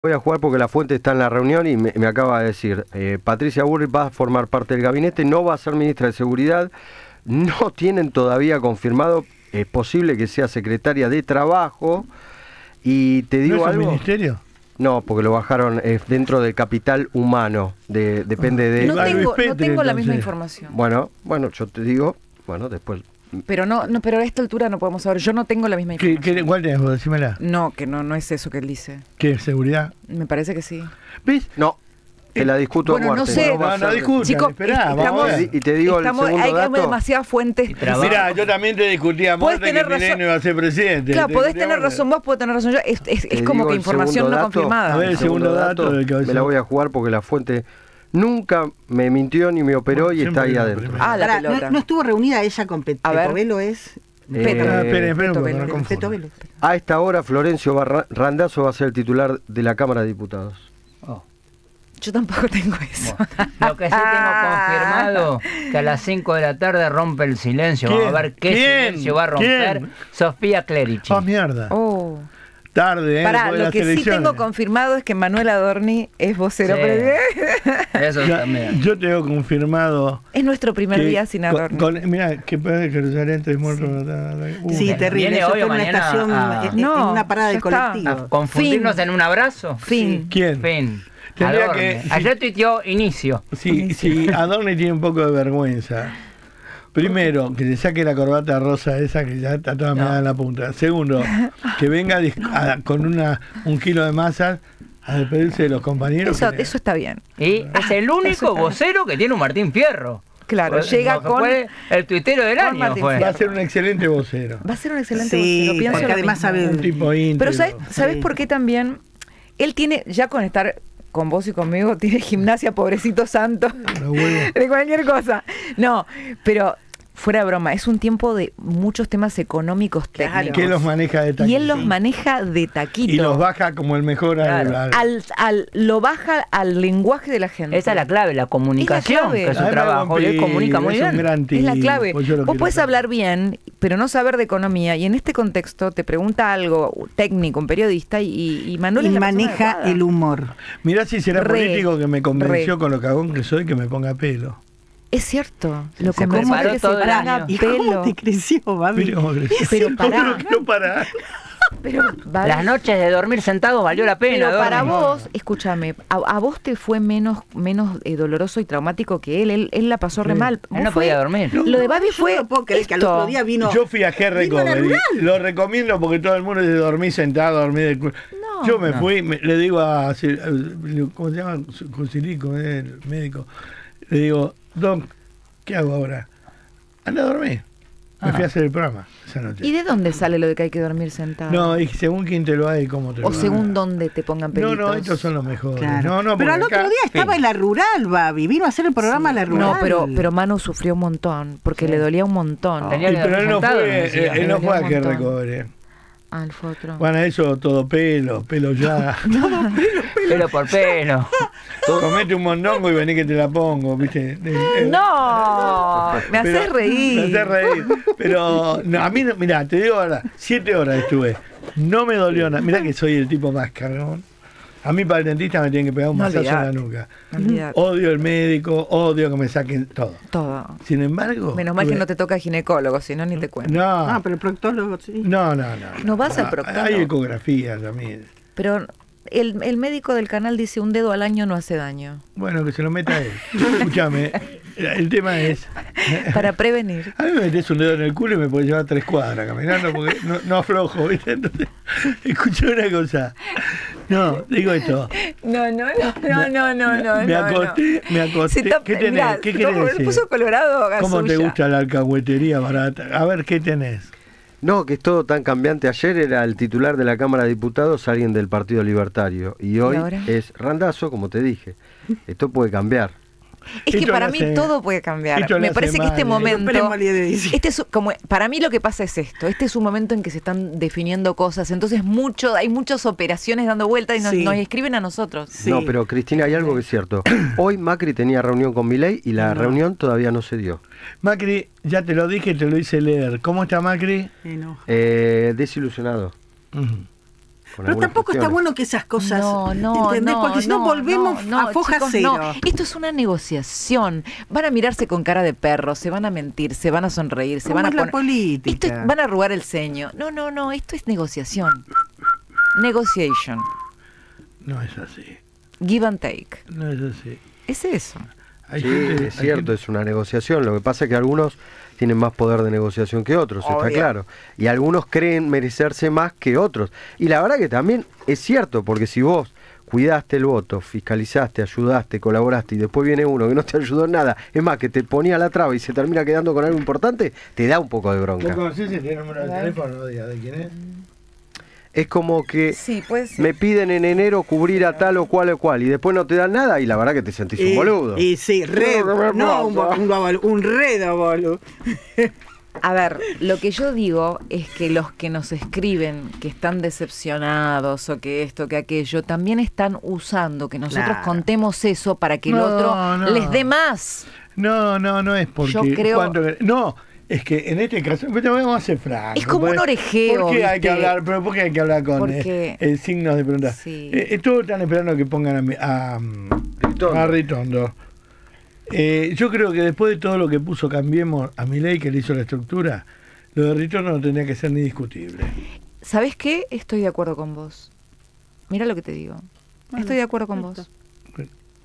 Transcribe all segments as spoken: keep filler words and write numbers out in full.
Voy a jugar porque la fuente está en la reunión y me, me acaba de decir, eh, Patricia Bullrich va a formar parte del gabinete, no va a ser ministra de Seguridad, no tienen todavía confirmado, es posible que sea secretaria de Trabajo, y te digo ¿No es un algo... ministerio? No, porque lo bajaron eh, dentro del capital humano, de, depende de... No tengo, Petre, no tengo la misma entonces. información. Bueno, bueno, yo te digo, bueno, después... Pero no, no, pero a esta altura no podemos saber. Yo no tengo la misma ¿Qué, información. qué, ¿Cuál tenés vos? Decímela. No, que no, no es eso que él dice. ¿Qué? ¿Seguridad? Me parece que sí. ¿Ves? No, te la discuto Bueno, a no muerte. sé. va No, a no ser- discutan, Chicos, esperá, vamos estamos- a ver. Y te digo Estamos- el segundo hay, hay dato. demasiadas fuentes. Mirá, yo también te discutía a Podés muerte que tener razón. Milei no iba a ser presidente. Claro, Te podés discutía a tener muerte. razón vos, puedo tener razón yo. Es, es, Te es como digo que el información segundo no dato. confirmada. A ver, el segundo dato del cabezón. me la voy a jugar porque la fuente nunca me mintió ni me operó Bueno, y está ahí siempre adentro. primero. Ah, la Pará, pelota. no, no estuvo reunida ella con Pet A ver. Petovelo, es... Eh, Petro. Ah, esperen, esperen, Peto porque no Velo. confundo. Petovelo. A esta hora Florencio Barra- Randazzo va a ser el titular de la Cámara de Diputados. Oh. Yo tampoco tengo eso. Bueno, lo que sí tengo confirmado, que a las cinco de la tarde rompe el silencio. Vamos a ¿Quién? ver qué ¿Quién? silencio va a romper ¿Quién? Sofía Clerici. Ah, mierda. Oh. Tarde, ¿eh? Pará, después de lo las que sí elecciones. tengo confirmado es que Manuel Adorni es vocero. Sí. Pero- Eso Ya, también. yo tengo confirmado. Es nuestro primer que día sin con- Adorni. con- Mirá, que puede que Jerusalén tres muertos. Uh, Sí, Viene terrible. hoy Eso o fue en una mañana estación, a- en, en No, una parada ya del está. colectivo. ¿A confundirnos Fin. en un abrazo? Fin. ¿Quién? Fin. Tendría Adorni. que- Ayer tuiteó inicio. Sí, sí, Adorni tiene un poco de vergüenza. Primero, que le saque la corbata rosa esa que ya está toda No. meada en la punta. Segundo, que venga a dis- a- con una un kilo de masa a despedirse de los compañeros. Eso, que le- eso está bien. Y es el único vocero que tiene un Martín Fierro. Claro, Fue- llega fue con... el tuitero del con año. Martín Fue. Va a ser un excelente vocero. Va a ser un excelente Sí, vocero, pienso porque lo además mismo. sabe- Un tipo íntegro. Pero ¿sabes, ¿sabes Sí. por qué también? Él tiene, ya con estar con vos y conmigo, tiene gimnasia, pobrecito santo, Los huevos. de cualquier cosa. No, pero fuera de broma, es un tiempo de muchos temas económicos Claro. técnicos. Que los maneja de taquito. Y él los maneja de taquito. Y los baja como el mejor al- Claro. al- al, al- lo baja al lenguaje de la gente. Esa es la clave, la comunicación, clave. que es su Además, trabajo. Y él Pompi comunica muy es un bien. gran Es la tipo, clave. pues yo lo Vos quiero puedes hacer. hablar bien, pero no saber de economía. Y en este contexto te pregunta algo técnico, un periodista, y, y Manuel Y es la persona maneja adecuada. el humor. Mirá si será Re, político que me convenció re. con lo cagón que soy que me ponga pelo. Es cierto. Lo Se convenció preparó de que se todo el ponga año. ¿Y pelo. cómo te creció, Babi? Mire cómo creció. Pero No, pará. no quiero parar. Pero, Babi, Las noches de dormir sentado valió la pena. pero para Adorni. vos, escúchame, a, a vos te fue menos menos eh, doloroso y traumático que él. Él, él la pasó re Sí. mal. Él Vos no fue- podía dormir. Lo de Babi Yo fue. no puedo creer que al esto. otro día vino... Yo fui a G vino a la Recovery. rural. Lo recomiendo porque todo el mundo dice dormí sentado, dormí de culo. No. Yo me No. fui, me- le digo a, ¿cómo se llama? Cosilico, el médico. Le digo, Doc, ¿qué hago ahora? Anda a dormir. Me Ah. fui a hacer el programa esa noche. ¿Y de dónde sale lo de que hay que dormir sentado? No, y según quién te lo haga y cómo te lo O haga. según dónde te pongan No, pelitos. no, estos son los mejores. Claro. No, no, pero porque al otro acá- día estaba Sí. en la rural, Babi. Vino a hacer el programa a la rural. No, pero, pero Manu sufrió un montón, porque Sí. le dolía un montón. Tenía Y que pero él no sentado, fue, me decía. eh, él no Me fue a dolió G un montón. Recovery. Ah, él fue otro. Bueno, eso todo pelo, pelo ya. Pelo por pelo. Comete un mondongo y vení que te la pongo, ¿viste? El- el- No, me Pero- haces reír. Me haces reír. Pero no, a mí, no, mirá, te digo ahora, siete horas estuve. No me dolió nada. Mirá que soy el tipo más cagón. A mí para el dentista me tienen que pegar un No masazo en la olvidate. nuca. Olvídate. Odio el médico, odio que me saquen todo. Todo. Sin embargo. Menos mal que tuve- no te toca ginecólogo, si no ni te cuento. No, Ah, pero el proctólogo, sí. no, no, no. No vas al Ah, proctólogo. Hay ecografía también. Pero el, el médico del canal dice un dedo al año no hace daño. Bueno, que se lo meta él. Escúchame, el tema es. Para prevenir. A mí me metes un dedo en el culo y me puedes llevar tres cuadras caminando porque no, no aflojo, ¿viste? Entonces, escuché una cosa. No, digo esto. No, no, no, no, no, no, Me acosté, me acosté. ¿Qué tenés? Mirá, ¿Qué querés como me decir? puso colorado ¿Cómo te Gasulla. gusta la alcahuetería barata? A ver, ¿qué tenés? No, que es todo tan cambiante. Ayer era el titular de la Cámara de Diputados, alguien del Partido Libertario. Y hoy ahora? es Randazzo, como te dije. Esto puede cambiar. Es que Esto para lo mí hace- todo puede cambiar. esto lo Me hace parece que mal, este ¿eh? momento, Esperemos al día de diciembre. este es como para mí lo que pasa es esto. Este es un momento en que se están definiendo cosas. Entonces mucho, hay muchas operaciones dando vueltas y nos, Sí. nos escriben a nosotros. Sí. No, pero Cristina, hay algo que es cierto. Hoy Macri tenía reunión con Milei y la No. reunión todavía no se dio. Macri, ya te lo dije, te lo hice leer. ¿Cómo está Macri? Sí, no. Eh, desilusionado. Ujú. con Pero algunas tampoco está cuestiones. bueno que esas cosas. No, no, ¿entendés? no, Porque si no, no, volvemos no, a no, foja chicos, cero. no. Esto es una negociación. Van a mirarse con cara de perro, se van a mentir, se van a sonreír, se ¿Cómo van a es la poner. política? Esto es- van a arrugar el ceño. No, no, no, esto es negociación. Negotiation. No es así. Give and take. No es así. Es eso. Hay Sí, gente- es hay cierto, gente- es una negociación. Lo que pasa es que algunos tienen más poder de negociación que otros, está Obvio. claro. Y algunos creen merecerse más que otros. Y la verdad que también es cierto, porque si vos cuidaste el voto, fiscalizaste, ayudaste, colaboraste y después viene uno que no te ayudó en nada, es más, que te ponía la traba y se termina quedando con algo importante, te da un poco de ¿Vos bronca. conocés el número de teléfono? No digas de quién es. Es como que Sí, puede ser. me piden en enero cubrir a tal o cual o cual y después no te dan nada y la verdad que te sentís un Y- boludo. Y sí, re, no un, bo- un, bobolo, un redo, boludo. A ver, lo que yo digo es que los que nos escriben que están decepcionados o que esto, que aquello, también están usando que nosotros Claro. contemos eso para que el No, otro no. les dé más. No, no, no es porque. Yo creo- cuánto- no, es que en este caso. Pero vamos a ser francos. Es como un ¿por- orejeo, ¿Por qué hay que ¿viste? hablar? ¿Pero por qué hay que hablar con Porque- eh, eh, signos de pregunta? Sí. Eh, eh, todos están esperando que pongan a, mi- a, Ritondo. a Ritondo. Eh, yo creo que después de todo lo que puso Cambiemos a Milei, que le hizo la estructura, lo de Ritondo no tendría que ser ni discutible. ¿Sabes qué? Estoy de acuerdo con vos. Mira lo que te digo. Bueno, Estoy de acuerdo con listo. vos.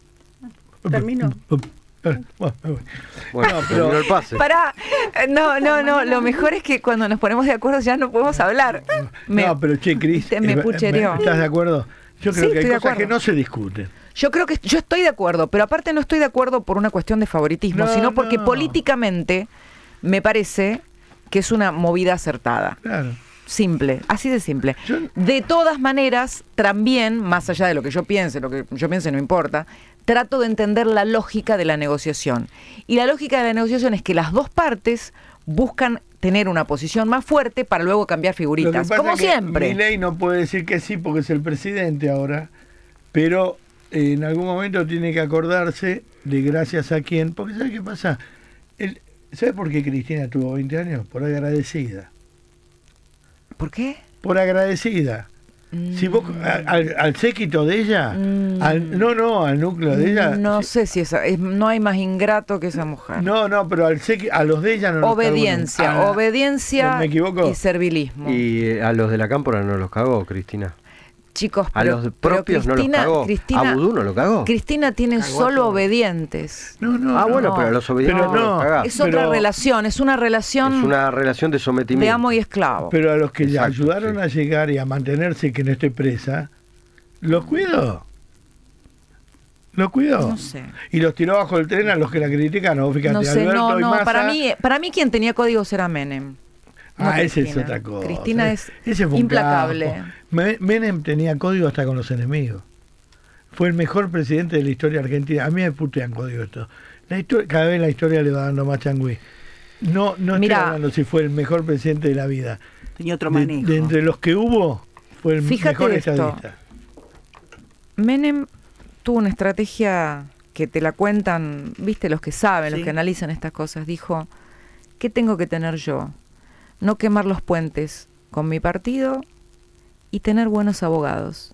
Termino. Eh, bueno, me voy. Bueno, No, pero- terminó el pase. Pará, eh, no, no, no, lo mejor es que cuando nos ponemos de acuerdo ya no podemos hablar. Me- no, pero che, Cris, te- me eh, puchereó. ¿estás de acuerdo? Yo creo Sí, que hay estoy de cosas que acuerdo. no se discuten. Yo creo que yo estoy de acuerdo, pero aparte no estoy de acuerdo por una cuestión de favoritismo, No, sino porque no. políticamente me parece que es una movida acertada. Claro. Simple, así de simple. Yo- De todas maneras, también, más allá de lo que yo piense, lo que yo piense no importa, trato de entender la lógica de la negociación. Y la lógica de la negociación es que las dos partes buscan tener una posición más fuerte para luego cambiar Lo que figuritas, pasa como es que siempre. Milei no puede decir que sí porque es el presidente ahora, pero eh, en algún momento tiene que acordarse de gracias a quién. Porque ¿sabe qué pasa? El, ¿Sabe por qué Cristina tuvo veinte años? Por agradecida. ¿Por qué? Por agradecida. Si vos, a- al, al séquito de ella, Mm. al, no, no, al núcleo de ella. No sí, sé si esa, es, no hay más ingrato que esa mujer. no, no, pero al séqui- a los de ella no los cargó Obediencia, nunca. Ah, obediencia ¿me equivoco? y servilismo. Y eh, a los de la cámpora no los cagó, Cristina. Chicos, A pero, los pero propios no los Cristina, cagó. Cristina, A Vudú no lo cagó. Cristina tiene Cagó a solo todos. obedientes. No, no, Ah, no. bueno, pero a los obedientes Pero no no, los cagás. Es otra pero- relación, es una relación Es una relación de de sometimiento. amo y esclavo. Pero a los que le Exacto, ayudaron sí. a llegar y a mantenerse y que no esté presa, los cuidó. Los cuidó. No sé. Y los tiró bajo el tren a los que la critican. ¿no? Fíjate, No sé, Alberto no, y no, Massa- para mí, para mí quien tenía códigos era Menem. no Ah, ese es Cristina. otra cosa. Cristina es Ese fue un implacable. capo. Me- Menem tenía código hasta con los enemigos. Fue el mejor presidente de la historia argentina. A mí me putean código esto. La historia, cada vez la historia le va dando más changüí. No, no Mirá. estoy hablando si fue el mejor presidente de la vida. Tenía otro De, manejo. de entre los que hubo, fue el Fíjate mejor esto. estadista. Menem tuvo una estrategia que te la cuentan, viste, los que saben, los Sí. que analizan estas cosas. Dijo, ¿qué tengo que tener yo? No quemar los puentes con mi partido y tener buenos abogados.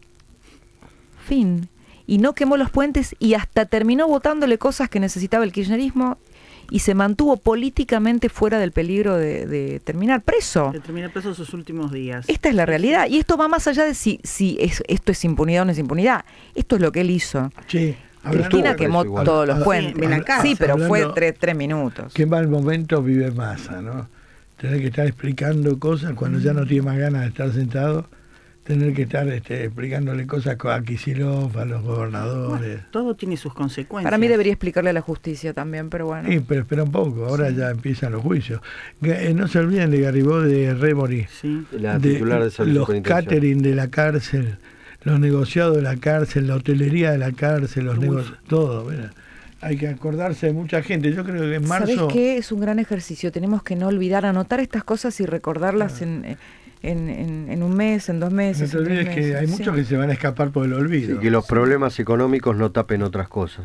Fin. Y no quemó los puentes y hasta terminó votándole cosas que necesitaba el kirchnerismo y se mantuvo políticamente fuera del peligro de, de terminar preso. Se termina preso sus últimos días. Esta es la realidad. Y esto va más allá de si, si es, esto es impunidad o no es impunidad. Esto es lo que él hizo. Sí, hablando- Cristina Estuvo quemó preso igual. todos los Sí, puentes. ven acá. Sí, pero fue Hablando- tres, tres minutos. Qué mal momento vive Massa, ¿no? Tener que estar explicando cosas cuando ya no tiene más ganas de estar sentado. Tener que estar este, explicándole cosas a Kicillof, a los gobernadores. Todo tiene sus consecuencias. Para mí debería explicarle a la justicia también, pero bueno. Sí, pero espera un poco, ahora ya empiezan los juicios. Ga- eh, no se olviden de Garibó de Remori, Sí. La titular de servicio los penitenciario. catering de la cárcel, los negociados de la cárcel, la hotelería de la cárcel, los Uy. negocios, todo. Mira. Hay que acordarse de mucha gente. Yo creo que en marzo... ¿Sabés qué? Es un gran ejercicio. Tenemos que no olvidar, anotar estas cosas y recordarlas en, en, en, en un mes, en dos No meses. te en tres olvides que meses, hay sí. muchos que se van a escapar por el olvido. Y que los problemas económicos no tapen otras cosas.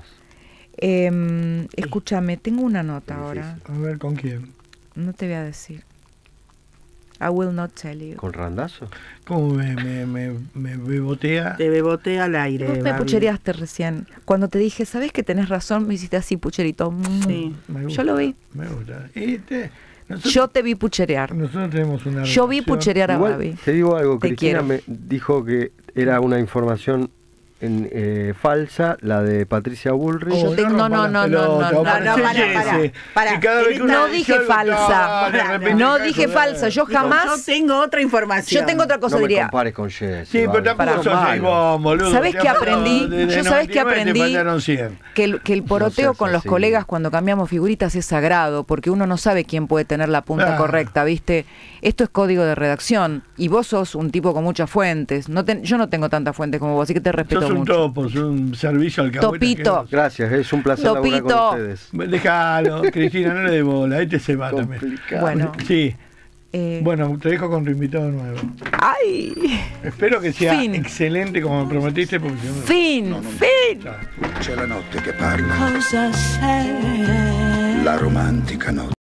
Eh, escúchame, tengo una nota Es ahora. difícil. A ver con quién. No te voy a decir. I will not tell you. ¿Con randazo? ¿Cómo me, me, me, me bebotea? Te bebotea al aire. Vos me Babi. puchereaste recién. Cuando te dije, ¿sabés que tenés razón? Me hiciste así, pucherito. Mm. Sí. Me gusta, Yo lo vi. Me gusta. Y te- nosotros, Yo te vi pucherear. nosotros tenemos una Yo vi relación- pucherear a Igual, Babi. te digo algo, Te Cristina quiero. me dijo que era una información en, eh, falsa, la de Patricia Bullrich. Yo tengo- no, no, no, no, no, no, no, para, para, para. Y cada vez que No una No dije edición, falsa. de repente No cae dije con- falsa. Yo Yo jamás. tengo otra información. Yo tengo otra cosa, No me diría. compares con Jess. Sí, pero tampoco sos James Bond, boludo. ¿Sabés Te qué han aprendí? pasado desde Yo sabés qué noventa y nueve te aprendí. faltaron cien. Que el, que el poroteo No seas con los así. colegas cuando cambiamos figuritas es sagrado, porque uno no sabe quién puede tener la punta Claro. correcta, ¿viste? Esto es código de redacción y vos sos un tipo con muchas fuentes. No ten- yo no tengo tantas fuentes como vos, así que te respeto Sos un mucho. topo, sos un servicio al alcahueta. Topito. que Gracias, es un placer laburar Topito. con ustedes. vos- Déjalo, Cristina, no le dé bola. Este se va también. Complicado. Bueno. Sí. Eh, Bueno, te dejo con tu invitado nuevo. ¡Ay! Espero que sea Fin. excelente como me prometiste, porque si no- ¡Fin! ¡Fin! Chao. C'è la notte che parla, Cosa sei? la romantica notte.